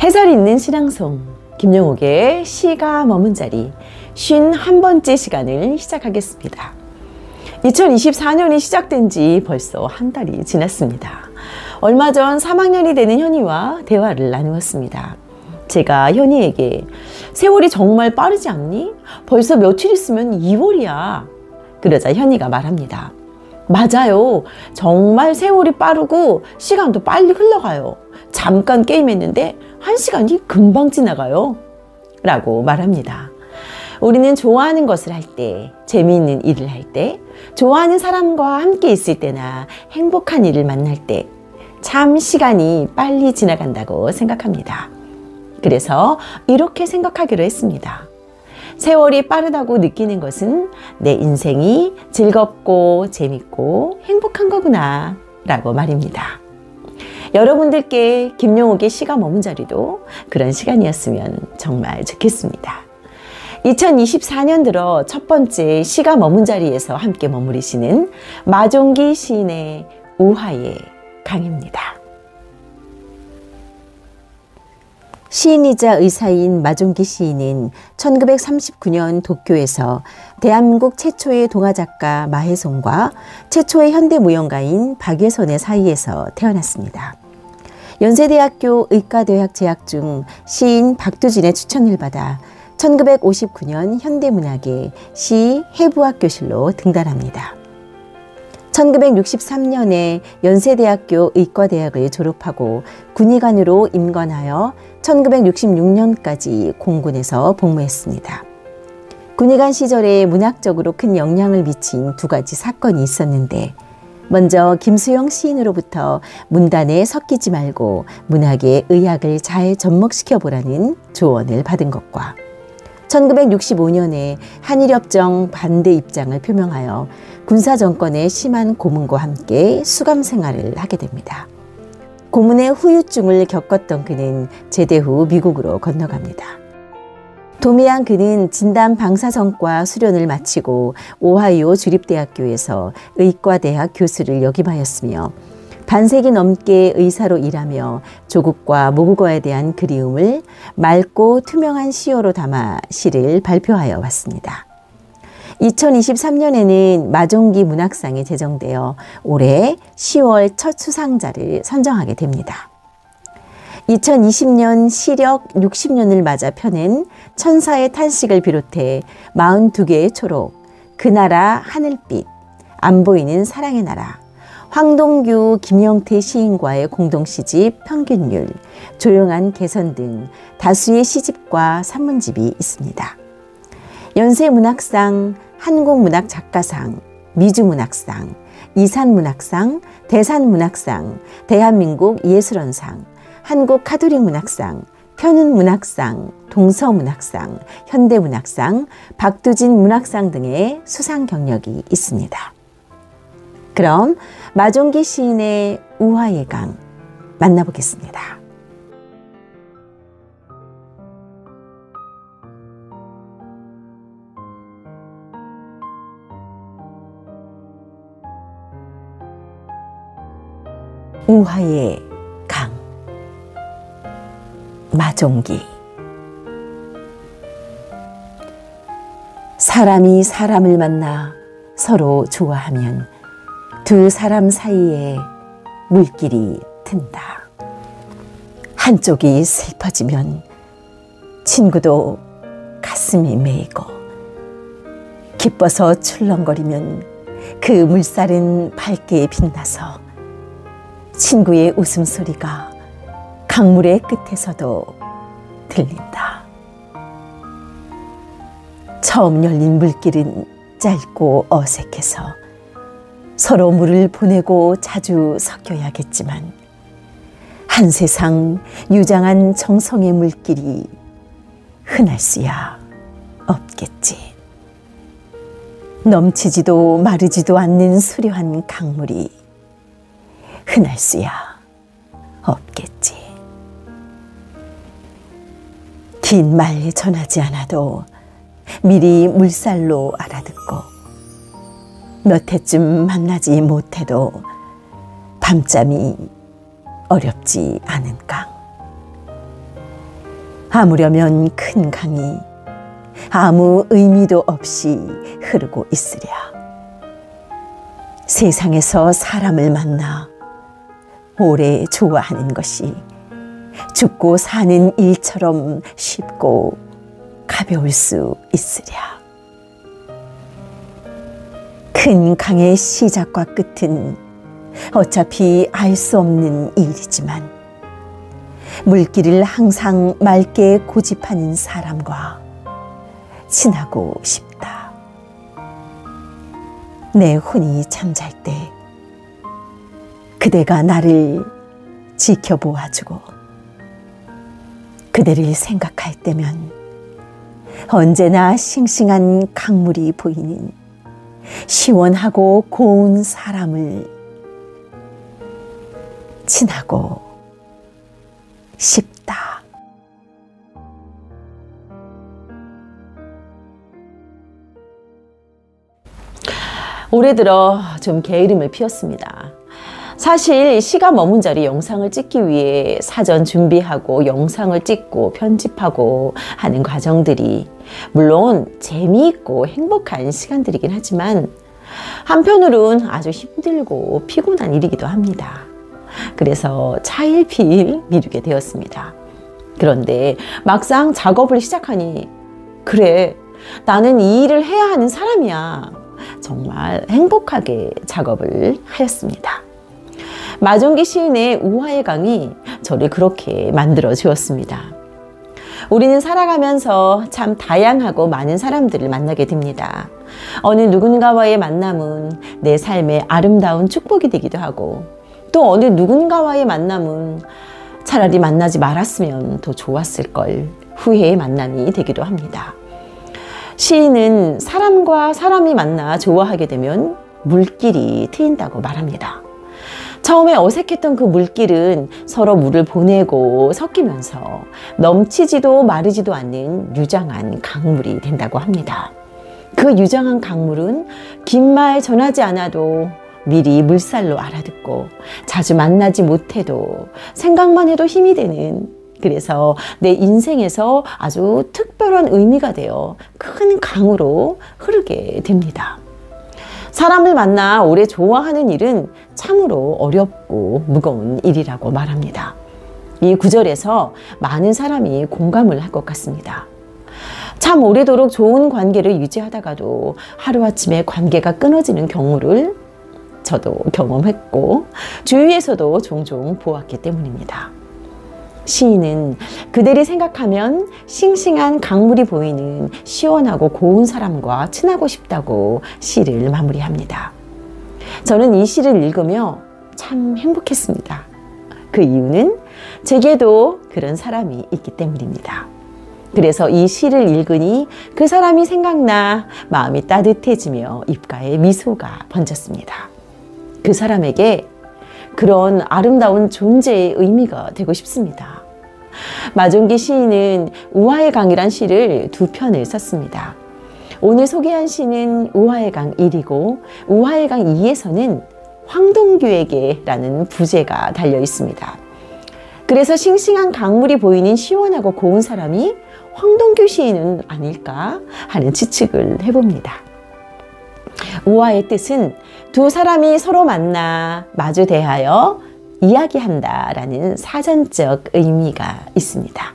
해설 있는 신앙송 김영옥의 시가 머문 자리 51번째 시간을 시작하겠습니다. 2024년이 시작된 지 벌써 한 달이 지났습니다. 얼마 전 3학년이 되는 현이와 대화를 나누었습니다. 제가 현이에게 세월이 정말 빠르지 않니? 벌써 며칠 있으면 2월이야. 그러자 현이가 말합니다. 맞아요. 정말 세월이 빠르고 시간도 빨리 흘러가요. 잠깐 게임했는데 1시간이 금방 지나가요. 라고 말합니다. 우리는 좋아하는 것을 할 때, 재미있는 일을 할 때, 좋아하는 사람과 함께 있을 때나 행복한 일을 만날 때 참 시간이 빨리 지나간다고 생각합니다. 그래서 이렇게 생각하기로 했습니다. 세월이 빠르다고 느끼는 것은 내 인생이 즐겁고 재밌고 행복한 거구나 라고 말입니다. 여러분들께 김영옥의 시가 머문 자리도 그런 시간이었으면 정말 좋겠습니다. 2024년 들어 첫 번째 시가 머문 자리에서 함께 머무르시는 마종기 시인의 우화의 강입니다. 시인이자 의사인 마종기 시인은 1939년 도쿄에서 대한민국 최초의 동화작가 마혜송과 최초의 현대무용가인 박예선의 사이에서 태어났습니다. 연세대학교 의과대학 재학 중 시인 박두진의 추천을 받아 1959년 현대문학의 시 해부학 교실로 등단합니다. 1963년에 연세대학교 의과대학을 졸업하고 군의관으로 임관하여 1966년까지 공군에서 복무했습니다. 군의관 시절에 문학적으로 큰 영향을 미친 두 가지 사건이 있었는데, 먼저 김수영 시인으로부터 문단에 섞이지 말고 문학에 의학을 잘 접목시켜보라는 조언을 받은 것과 1965년에 한일협정 반대 입장을 표명하여 군사정권의 심한 고문과 함께 수감 생활을 하게 됩니다. 고문의 후유증을 겪었던 그는 제대 후 미국으로 건너갑니다. 도미한 그는 진단 방사선과 수련을 마치고 오하이오 주립대학교에서 의과대학 교수를 역임하였으며 반세기 넘게 의사로 일하며 조국과 모국어에 대한 그리움을 맑고 투명한 시어로 담아 시를 발표하여 왔습니다. 2023년에는 마종기 문학상이 제정되어 올해 10월 첫 수상자를 선정하게 됩니다. 2020년 시력 60년을 맞아 펴낸 천사의 탄식을 비롯해 42개의 초록, 그 나라 하늘빛, 안 보이는 사랑의 나라, 황동규, 김영태 시인과의 공동시집 평균율, 조용한 개선 등 다수의 시집과 산문집이 있습니다. 연세문학상, 한국문학작가상, 미주문학상, 이산문학상, 대산문학상, 대한민국 예술원상, 한국카톨릭문학상, 편운문학상, 동서문학상, 현대문학상, 박두진 문학상 등의 수상 경력이 있습니다. 그럼 마종기 시인의 우화의 강 만나보겠습니다. 우화의 강 마종기. 사람이 사람을 만나 서로 좋아하면 두 사람 사이에 물길이 튼다. 한쪽이 슬퍼지면 친구도 가슴이 메이고, 기뻐서 출렁거리면 그 물살은 밝게 빛나서 친구의 웃음소리가 강물의 끝에서도 들린다. 처음 열린 물길은 짧고 어색해서 서로 물을 보내고 자주 섞여야겠지만 한 세상 유장한 정성의 물길이 흔할 수야 없겠지. 넘치지도 마르지도 않는 수려한 강물이 흔할 수야 없겠지. 긴 말 전하지 않아도 미리 물살로 알아듣고 몇 해쯤 만나지 못해도 밤잠이 어렵지 않은 강. 아무려면 큰 강이 아무 의미도 없이 흐르고 있으랴. 세상에서 사람을 만나 오래 좋아하는 것이 죽고 사는 일처럼 쉽고 가벼울 수 있으랴. 큰 강의 시작과 끝은 어차피 알 수 없는 일이지만 물길을 항상 맑게 고집하는 사람과 친하고 싶다. 내 혼이 잠잘 때 그대가 나를 지켜보아주고 그대를 생각할 때면 언제나 싱싱한 강물이 보이는 시원하고 고운 사람을 친하고 싶다. 올해 들어 좀 게으름을 피웠습니다. 사실 시가 머문 자리 영상을 찍기 위해 사전 준비하고 영상을 찍고 편집하고 하는 과정들이 물론 재미있고 행복한 시간들이긴 하지만 한편으로는 아주 힘들고 피곤한 일이기도 합니다. 그래서 차일피일 미루게 되었습니다. 그런데 막상 작업을 시작하니 그래, 나는 이 일을 해야 하는 사람이야. 정말 행복하게 작업을 하였습니다. 마종기 시인의 우화의 강이 저를 그렇게 만들어 주었습니다. 우리는 살아가면서 참 다양하고 많은 사람들을 만나게 됩니다. 어느 누군가와의 만남은 내 삶의 아름다운 축복이 되기도 하고 또 어느 누군가와의 만남은 차라리 만나지 말았으면 더 좋았을 걸 후회의 만남이 되기도 합니다. 시인은 사람과 사람이 만나 좋아하게 되면 물길이 트인다고 말합니다. 처음에 어색했던 그 물길은 서로 물을 보내고 섞이면서 넘치지도 마르지도 않는 유장한 강물이 된다고 합니다. 그 유장한 강물은 긴 말 전하지 않아도 미리 물살로 알아듣고 자주 만나지 못해도 생각만 해도 힘이 되는, 그래서 내 인생에서 아주 특별한 의미가 되어 큰 강으로 흐르게 됩니다. 사람을 만나 오래 좋아하는 일은 참으로 어렵고 무거운 일이라고 말합니다. 이 구절에서 많은 사람이 공감을 할 것 같습니다. 참 오래도록 좋은 관계를 유지하다가도 하루아침에 관계가 끊어지는 경우를 저도 경험했고 주위에서도 종종 보았기 때문입니다. 시인은 그대를 생각하면 싱싱한 강물이 보이는 시원하고 고운 사람과 친하고 싶다고 시를 마무리합니다. 저는 이 시를 읽으며 참 행복했습니다. 그 이유는 제게도 그런 사람이 있기 때문입니다. 그래서 이 시를 읽으니 그 사람이 생각나 마음이 따뜻해지며 입가에 미소가 번졌습니다. 그 사람에게 그런 아름다운 존재의 의미가 되고 싶습니다. 마종기 시인은 우화의 강이란 시를 두 편을 썼습니다. 오늘 소개한 시는 우화의 강 1이고 우화의 강 2에서는 황동규에게 라는 부제가 달려 있습니다. 그래서 싱싱한 강물이 보이는 시원하고 고운 사람이 황동규 시인은 아닐까 하는 추측을 해봅니다. 우화의 뜻은 두 사람이 서로 만나 마주 대하여 이야기한다 라는 사전적 의미가 있습니다.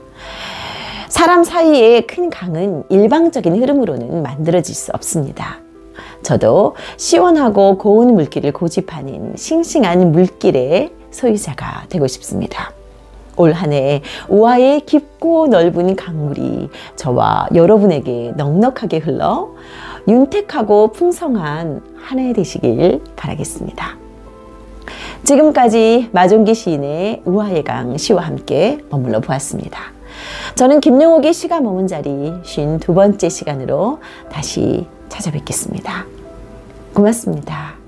사람 사이의 큰 강은 일방적인 흐름으로는 만들어질 수 없습니다. 저도 시원하고 고운 물길을 고집하는 싱싱한 물길의 소유자가 되고 싶습니다. 올 한 해 우화의 깊고 넓은 강물이 저와 여러분에게 넉넉하게 흘러 윤택하고 풍성한 한 해 되시길 바라겠습니다. 지금까지 마종기 시인의 우화의 강 시와 함께 머물러 보았습니다. 저는 김용옥의 시가 머문 자리 52번째 시간으로 다시 찾아뵙겠습니다. 고맙습니다.